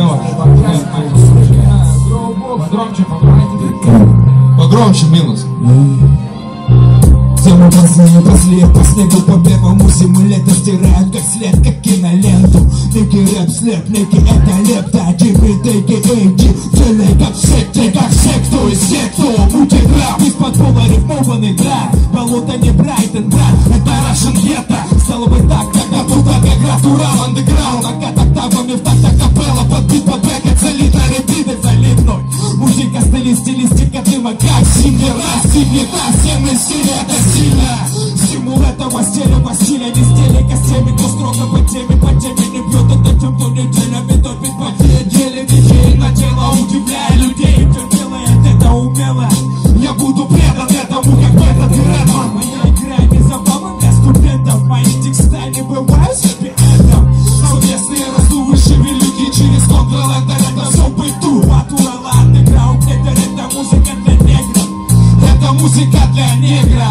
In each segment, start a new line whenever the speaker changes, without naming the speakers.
Погромче минус.
Тему после по снегу по первому симулятор стирают как след, как киноленту. Некий рэп след, некий это лепта. GBTG, целый как секту из секту. Мутит рэп, из-под пола рифмованный драйв. Болото не Брайтон, брат, это Russian гетто. Стало бы так, когда тут как Урал андеграунд. Накат октавами в такт акапелла, подбит под бэк, залита репиты залитной. Музыка, стилистика дыма, как символа, всем из силы это сильно. Стимул этого стиля, стиля, не стиля, костями, кто строго по теме не бьет, это тем, кто неделями топит по деле, DJ на тело, удивляя людей, кто делает это умело. Я буду предан этому, как этот рэпман. Моя игра не забава для студентов, мои текста не бывают себе это. Совместные раздувы шевелюки через контрол-эндер, это все быту. Батурала андеграунд, это музыка для негров. Это музыка для негра.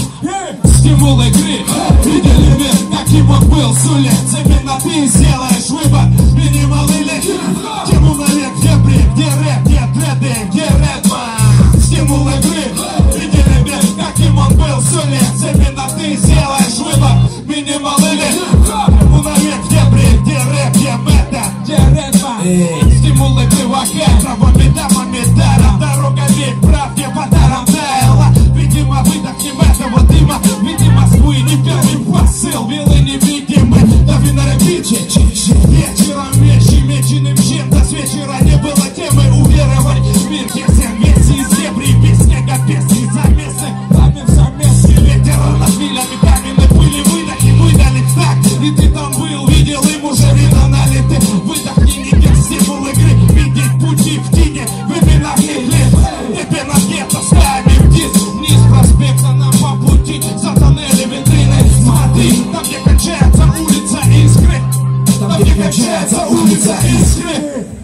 Стимул игры, видели мир, каким он был с улиц. Именно ты сделаешь выбор, минимал или тему навек, где брик, где рэп, где дреды, где рэпман. Стимул игры, видели мир, каким он был с улиц. Именно ты сделаешь выбор, минимал или тему навек, где брик, где рэп, где метод, где рэпман. Стимул игры, вахет, правами дамами даром, дорога век, правде по дарам таяла. Видимо, выдохнем этого дыма. Видимо, свой не первый посыл, белый невидимый. Дави на репите, вечером вещи меченым чем-то. С вечера не было темы уверовать в мир, где все вместе из дебри, без снега, без замесок. Пламя в замеске, ветер над милями каменной пыли. Выдохни, выдали так, и ты там был, видел им уже вино налиты. Выдохни, не без стимул игры, видеть пути в тени, выпинав их лет. Теперь на где-то ставим вниз проспекта нам по пути. За тоннели витрины, смотри, там где кончается улица Искры. Там где кончается улица Искры.